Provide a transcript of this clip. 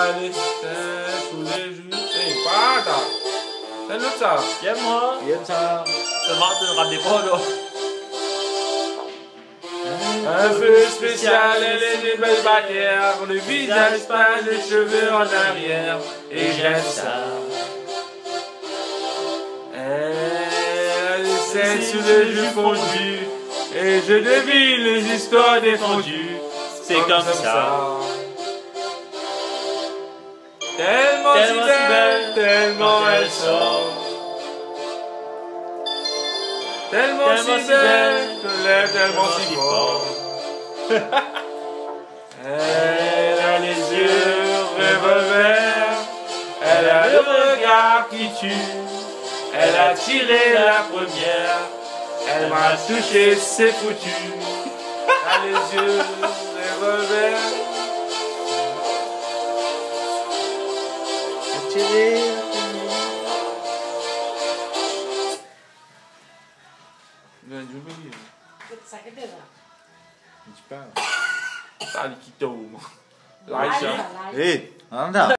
les seins sous les joues. Eh, pas là. C'est un autre ça. J'aime-moi. J'aime ça. Seulement, tu ne ramenais pas, là. Un peu spécial, elle est des belles bagarres, le visage pâle, les cheveux en arrière, et j'aime ça. Elle a les seins sous les joues fondues, et je devine les histoires défendues. C'est comme ça. Tellement si belle, tellement elle sort. Tellement si belle, que l'air tellement si fort. Elle a les yeux revolver, elle a le regard qui tue, elle a tiré la première, elle m'a touché, c'est foutu. Elle a les yeux revolver, elle a tiré la première. Sakit dia tak? Cepat. Tali kita. Lain. Eh, anda.